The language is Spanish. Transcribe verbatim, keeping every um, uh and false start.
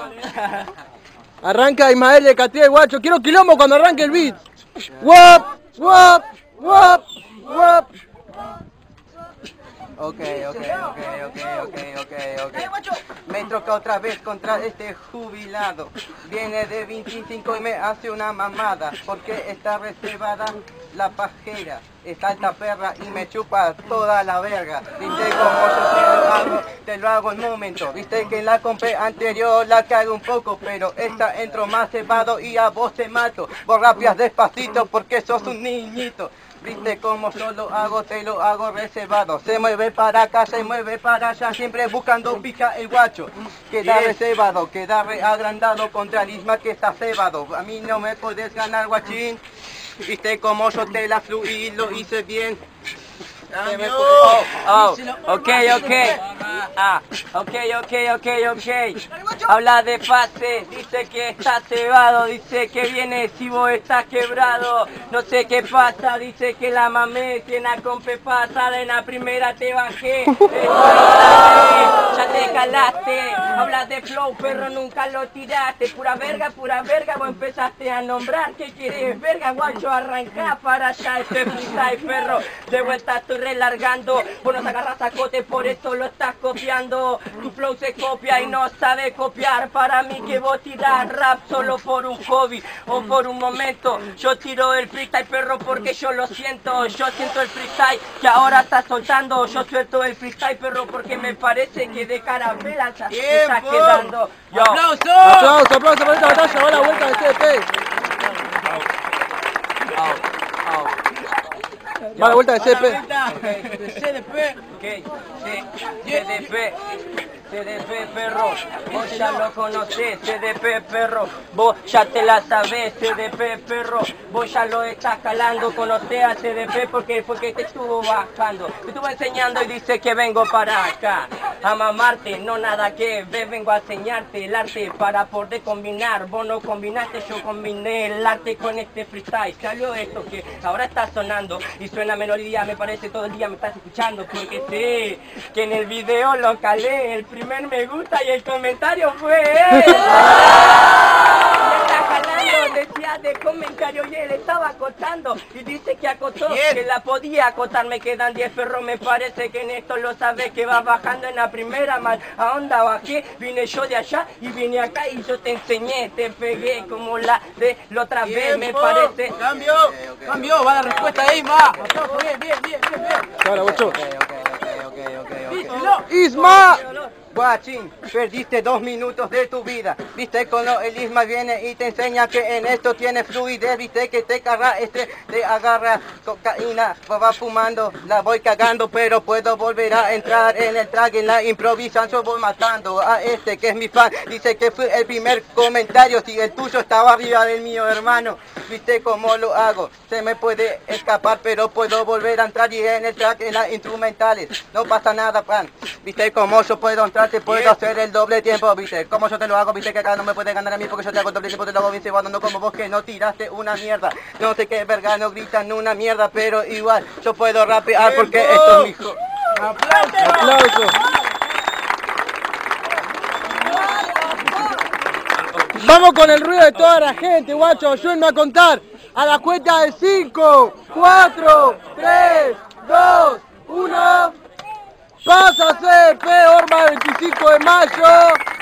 Arranca Ismael de Catriel, guacho. Quiero quilombo cuando arranque el beat. Wop, wop, wop, wop. Ok, ok, ok, ok, ok, ok, ok. Me troca otra vez contra este jubilado. Viene de veinticinco y me hace una mamada. Porque está reservada la pajera. Está alta perra y me chupa toda la verga. Viste como yo te lo hago, te lo hago en momento. Viste que en la compe anterior la cago un poco, pero esta entro más cebado y a vos te mato. Vos rapias despacito porque sos un niñito. Viste como yo lo hago, te lo hago reservado. Se mueve para acá, se mueve para allá, siempre buscando pica el guacho. Queda reservado, queda reagrandado contra el Isma que está cebado. A mí no me podés ganar, guachín. Viste como yo te la fluí, lo hice bien. Oh, oh, ok, ok, ah, ok, ok, ok, ok. Habla de pase, dice que está cebado, dice que viene si vos estás quebrado. No sé qué pasa, dice que la mamé, que en la compe pasada en la primera te bajé. Ya te calaste, hablas de flow, perro, nunca lo tiraste. Pura verga, pura verga, vos empezaste a nombrar. ¿Qué quieres, verga, guacho? Arrancá para allá, este freestyle, perro. De vuelta estoy relargando, vos no te agarras a cote, por eso lo estás copiando. Tu flow se copia y no sabe copiar. Para mí que vos tirás rap solo por un hobby o por un momento. Yo tiro el freestyle, perro, porque yo lo siento. Yo siento el freestyle que ahora está soltando. Yo suelto el freestyle, perro, porque me parece que de caramela se está quedando. Yo. ¡Aplauso! ¡Aplauso, aplauso por esta batalla! ¡Va la vuelta de C D P! Va la vuelta de C D P. C D P. Ok, C D P. C D P, perro, vos ya lo conocés, C D P, perro, vos ya te la sabés, C D P, perro, vos ya lo estás calando, conocés a C D P porque, porque te estuvo bajando, te estuvo enseñando y dice que vengo para acá, a mamarte, no nada que ver, vengo a enseñarte el arte para poder combinar, vos no combinaste, yo combiné el arte con este freestyle, salió esto que ahora está sonando y suena melodía, me parece todo el día me estás escuchando, porque sé que en el video lo calé, el primer me gusta y el comentario fue él. Me está jalando, decía de comentario y él estaba acotando y dice que acotó, que la podía acotar, me quedan diez perros, me parece que en esto lo sabes que va bajando en la primera, mal a onda bajé, vine yo de allá y vine acá y yo te enseñé, te pegué como la de la otra vez, me parece. Cambio, cambio, va la respuesta ahí, ma. Bien, bien, bien, bien, bien. Ahora, guacho. Ok, ok, ok, ok, ok. Díselo. ¡Isma! Guachín, perdiste dos minutos de tu vida. Viste con lo el Isma viene y te enseña que en esto tiene fluidez. Viste que te carga este, te agarra cocaína, va fumando, la voy cagando, pero puedo volver a entrar en el track, en la improvisación voy matando a este que es mi fan. Dice que fue el primer comentario, si el tuyo estaba arriba del mío, hermano. Viste cómo lo hago, se me puede escapar, pero puedo volver a entrar y en el track, en las instrumentales. No pasa nada, pan. Viste cómo yo puedo entrar, te puedo hacer el doble tiempo, viste. Cómo yo te lo hago, viste que acá no me puedes ganar a mí porque yo te hago el doble tiempo, te lo hago bien cebado, no como vos que no tiraste una mierda. No sé qué verga, no gritan una mierda, pero igual yo puedo rapear porque esto es mi hijo. Aplauso. ¡Aplauso! Vamos con el ruido de toda la gente, guacho. Ayúdenme a contar. A la cuenta de cinco, cuatro, tres, dos, uno. Pasa C D P, Orma veinticinco de mayo.